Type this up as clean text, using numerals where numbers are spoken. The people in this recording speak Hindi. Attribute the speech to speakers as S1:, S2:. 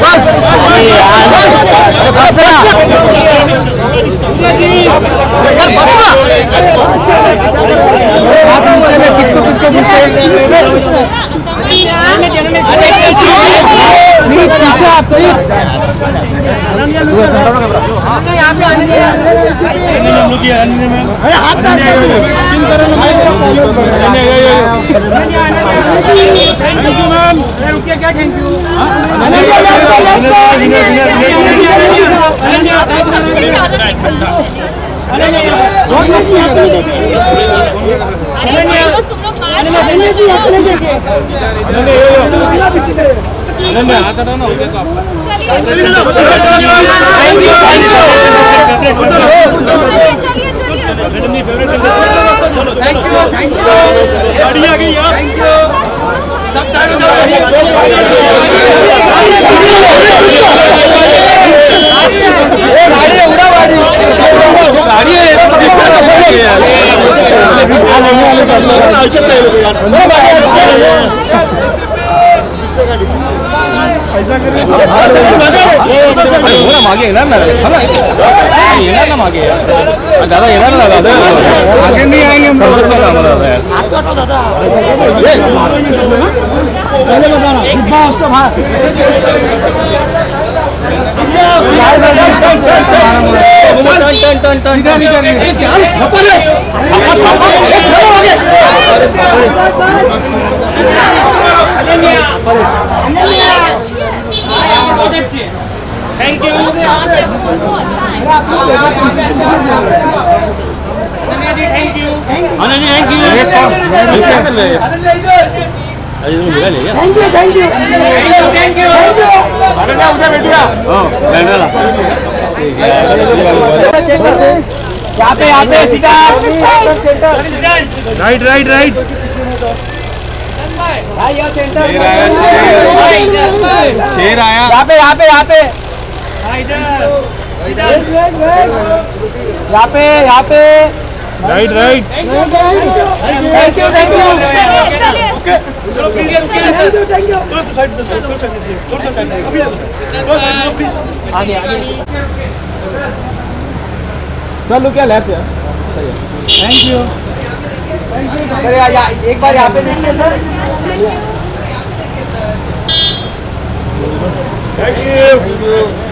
S1: किसको किसको
S2: गाड़ी आ गई यार, सब साइड हो जाओ। गाड़ी ऐसा मागे येणार ना येणार ना मागे दादा येणार ना दादा आगे नहीं आएंगे हम बहुत अच्छी है। Thank you. Ananya ji thank you. Ananya ji thank you. क्या कर रहे हैं? Thank you thank you thank you. Ananya उधर बैठिया। यहाँ पे सीधा राइट राइट राइट शेर आया यहाँ पे यहाँ पे यहाँ पे यहाँ पे राइट राइट थैंक यू चलिए चलो प्लीज थैंक यू आगे आगे सर लोग क्या लैब है थैंक यू सर एक बार यहाँ पे देखिए सर थैंक यू